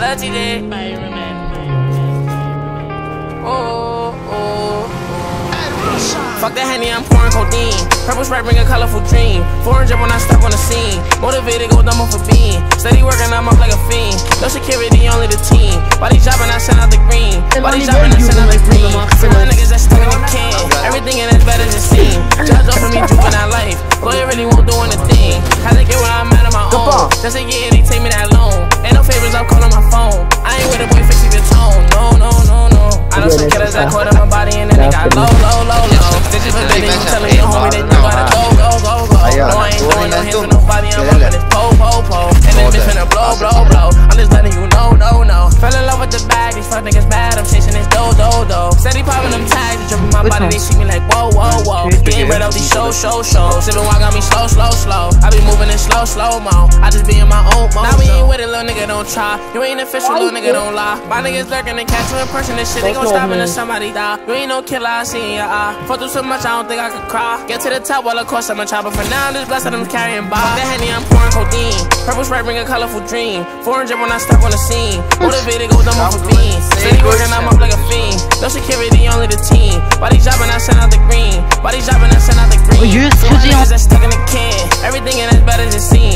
TJ. Fuck the Henny, I'm pouring codeine. Purple Sprite bring a colorful dream. Foreign drip when I step on the scene. Motivated, go dumb off a beam. Steady working, I'm up like a fiend. No security, only the team. Body dropping, I send out the green. Body dropping, I send out the green. For real niggas that's stuck in the can. Everything in it's better than seen. Judge over me, juvenile life. Lawyer really won't do anything. Had to get where I'm at on my own. Just a year, they take me that loan. Ain't no favors, I'm calling my phone. I ain't with a boy fixing the tone. No, no, no, no. I know some killers that caught in my body and then they got low, low, low, low. This is what they do, telling your homie that you gotta go, go, go, go. No, I ain't throwing no hands with nobody, I'm up in this po, po, po. And this bitch finna blow, blow, blow. I'm just letting you know, no, no. Fell in love with the bag, these fuck niggas mad, I'm chasing this dough, dough, dough. Steady popping them tags, dripping my body, they see me like whoa, whoa, whoa. Getting rid of these shows. Sipping wine got me slow, slow, slow. I be moving in slow, slow mo. I just be in my own mode. Now we ain't with it, little nigga, don't try. You ain't official, little nigga, don't lie. My niggas lurking and catch you in person, this shit, they gon' stop until somebody die. You ain't no killer, I see in your eye. Fuck through so much, I don't think I could cry. Get to the top, well, of course, I'm a chopper. For now, I'm just blessed that I'm carrying by. Fuck the Henny, I'm pouring codeine. Purple Sprite bring a colorful dream. Foreign drip when I step on the scene. Motivated, go dumb off a beam. Steady working, I'm up like a fiend. No security, only the team. Body dropping, I send out the green. Body dropping, I send out the green. For niggas that's stuck in the can. Everything in it's better than seen.